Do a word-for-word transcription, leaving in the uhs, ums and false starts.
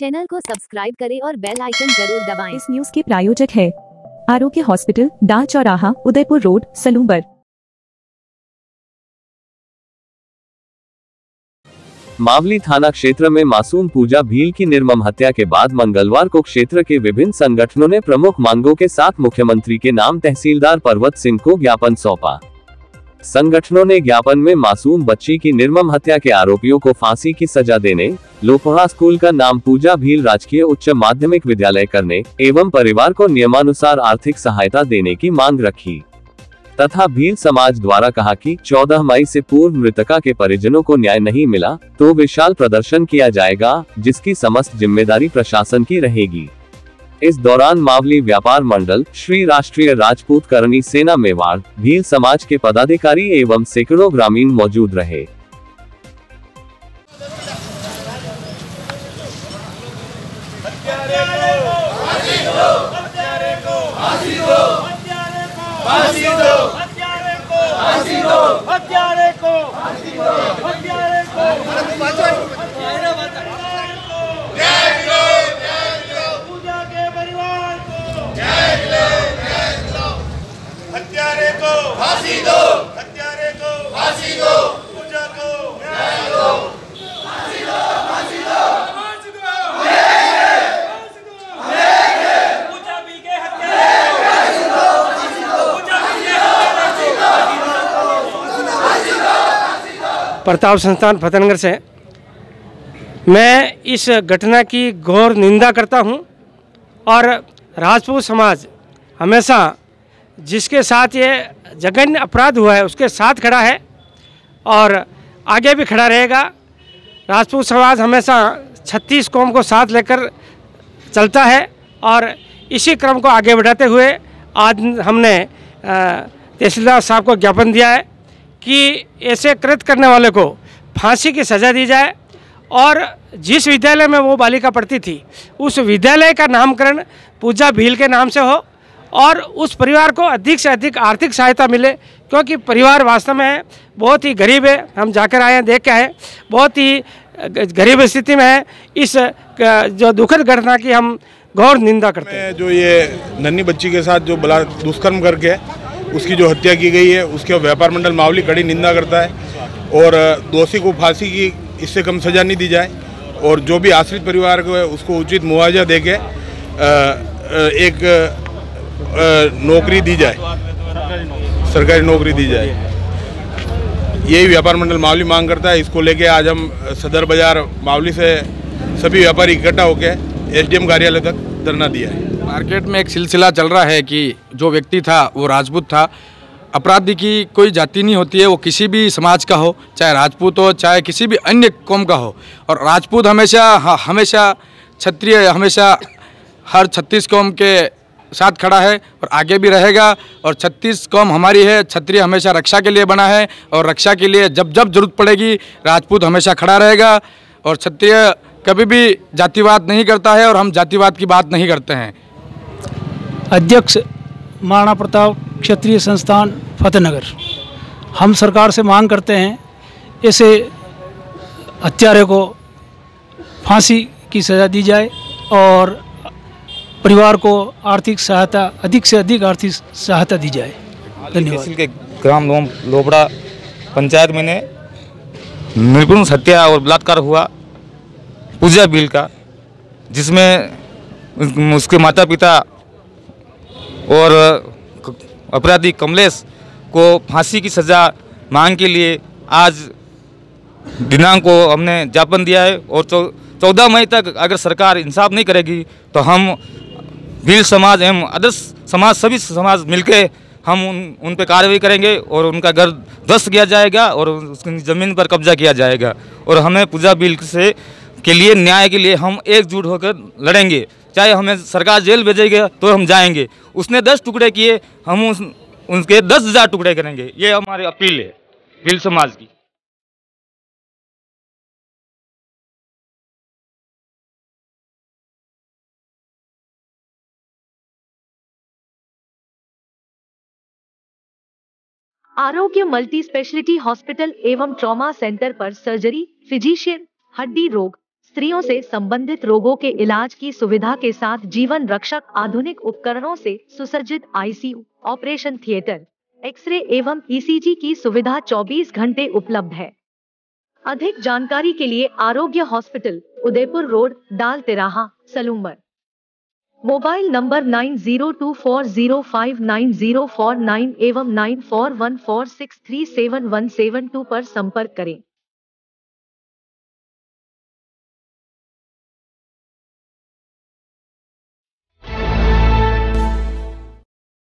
Channel को subscribe करें और बेल आइकन जरूर दबाएं। इस न्यूज के प्रायोजक है आरोग्य हॉस्पिटल, डाक चौराहा, उदयपुर रोड, सलूबर। मावली थाना क्षेत्र में मासूम पूजा भील की निर्मम हत्या के बाद मंगलवार को क्षेत्र के विभिन्न संगठनों ने प्रमुख मांगों के साथ मुख्यमंत्री के नाम तहसीलदार पर्वत सिंह को ज्ञापन सौंपा। संगठनों ने ज्ञापन में मासूम बच्ची की निर्मम हत्या के आरोपियों को फांसी की सजा देने, लोपहा स्कूल का नाम पूजा भील राजकीय उच्च माध्यमिक विद्यालय करने एवं परिवार को नियमानुसार आर्थिक सहायता देने की मांग रखी तथा भील समाज द्वारा कहा कि चौदह मई से पूर्व मृतका के परिजनों को न्याय नहीं मिला तो विशाल प्रदर्शन किया जाएगा, जिसकी समस्त जिम्मेदारी प्रशासन की रहेगी। इस दौरान मावली व्यापार मंडल, श्री राष्ट्रीय राजपूत करणी सेना मेवाड़, भील समाज के पदाधिकारी एवं सैकड़ों ग्रामीण मौजूद रहे। हत्यारे को फांसी दो, हत्यारे को फांसी दो, पूजा को न्याय दो, फांसी दो, फांसी दो, फांसी दो, पूजा भील के हत्यारे को फांसी दो, फांसी दो, पूजा भील के हत्यारे को फांसी दो। प्रताप संस्थान फतेहनगर से मैं इस घटना की घोर निंदा करता हूं और राजपूत समाज हमेशा जिसके साथ ये जघन्य अपराध हुआ है उसके साथ खड़ा है और आगे भी खड़ा रहेगा। राजपूत समाज हमेशा छत्तीस कौम को साथ लेकर चलता है और इसी क्रम को आगे बढ़ाते हुए आज हमने तहसीलदार साहब को ज्ञापन दिया है कि ऐसे कृत्य करने वाले को फांसी की सज़ा दी जाए और जिस विद्यालय में वो बालिका पढ़ती थी उस विद्यालय का नामकरण पूजा भील के नाम से हो और उस परिवार को अधिक से अधिक आर्थिक सहायता मिले, क्योंकि परिवार वास्तव में बहुत ही गरीब है। हम जाकर आए हैं, देख के आए, बहुत ही गरीब स्थिति में है। इस जो दुखद घटना की हम घोर निंदा करते हैं। जो ये नन्ही बच्ची के साथ जो बला दुष्कर्म करके उसकी जो हत्या की गई है उसके व्यापार मंडल मावली कड़ी निंदा करता है और दोषी को फांसी की इससे कम सजा नहीं दी जाए और जो भी आश्रित परिवार को है उसको उचित मुआवजा दे के एक नौकरी दी जाए, सरकारी नौकरी दी जाए। यही व्यापार मंडल मावली मांग करता है। इसको लेके आज हम सदर बाजार मावली से सभी व्यापारी इकट्ठा होकर एसडीएम कार्यालय तक धरना दिया है। मार्केट में एक सिलसिला चल रहा है कि जो व्यक्ति था वो राजपूत था। अपराधी की कोई जाति नहीं होती है, वो किसी भी समाज का हो, चाहे राजपूत हो चाहे किसी भी अन्य कौम का हो। और राजपूत हमेशा हमेशा क्षत्रिय हमेशा हर छत्तीस कौम के साथ खड़ा है और आगे भी रहेगा। और छत्तीस कौम हमारी है, क्षत्रिय हमेशा रक्षा के लिए बना है और रक्षा के लिए जब जब जरूरत पड़ेगी राजपूत हमेशा खड़ा रहेगा। और क्षत्रिय कभी भी जातिवाद नहीं करता है और हम जातिवाद की बात नहीं करते हैं। अध्यक्ष महाराणा प्रताप क्षत्रिय संस्थान फतेहनगर, हम सरकार से मांग करते हैं ऐसे हत्यारे को फांसी की सज़ा दी जाए और परिवार को आर्थिक सहायता अधिक से अधिक आर्थिक सहायता दी जाए। धन्यवाद। तहसील के ग्राम लोबड़ा पंचायत में ने निर्गुण हत्या और बलात्कार हुआ पूजा भील का, जिसमें उसके माता पिता और अपराधी कमलेश को फांसी की सज़ा मांग के लिए आज दिनांक को हमने ज्ञापन दिया है। और चौदह मई तक अगर सरकार इंसाफ नहीं करेगी तो हम भील समाज एवं अदर्स समाज सभी समाज मिलके हम उन उन पर कार्रवाई करेंगे और उनका घर ध्वस्त किया जाएगा और उसकी ज़मीन पर कब्जा किया जाएगा। और हमें पूजा भील से के लिए न्याय के लिए हम एकजुट होकर लड़ेंगे, चाहे हमें सरकार जेल भेजेगा तो हम जाएंगे। उसने दस टुकड़े किए, हम उस उनके दस हज़ार टुकड़े करेंगे। ये हमारी अपील है भील समाज की। आरोग्य मल्टी स्पेशलिटी हॉस्पिटल एवं ट्रॉमा सेंटर पर सर्जरी, फिजिशियन, हड्डी रोग, स्त्रियों से संबंधित रोगों के इलाज की सुविधा के साथ जीवन रक्षक आधुनिक उपकरणों से सुसज्जित आईसीयू, ऑपरेशन थिएटर, एक्सरे एवं ईसीजी की सुविधा चौबीस घंटे उपलब्ध है। अधिक जानकारी के लिए आरोग्य हॉस्पिटल, उदयपुर रोड, डाल तिराहा, Salumbar. Mobile number nine zero two four zero five nine zero four nine एवं nine four one four six three seven one seven two पर संपर्क करें।